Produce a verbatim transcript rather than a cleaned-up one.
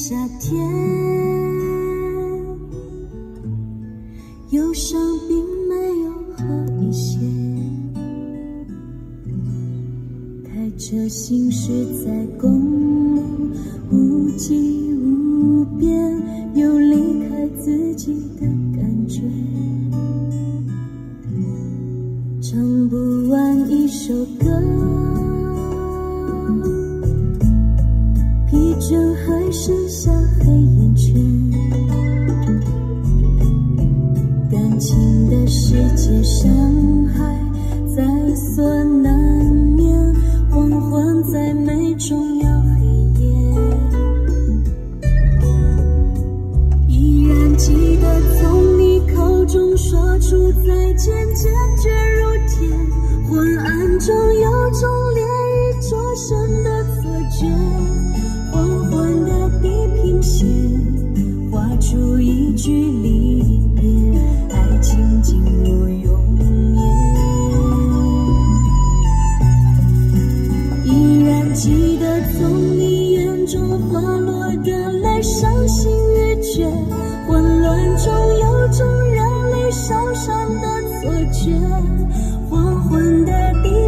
夏天，忧伤并没有好一些，开车行驶在公路，无际无边，有离开自己的感觉，唱不完一首歌，疲倦还剩下黑眼圈，感情的世界伤害在所难免，黄昏再美终要黑夜，依然记得从你口中说出再见，坚决如铁，昏暗中有种烈日灼身的错觉，黄昏的地平线画出一句离别，爱情进入永夜，依然记得从你眼中滑落的泪，伤心欲绝，混乱中有种热泪烧伤的错觉，黄昏的地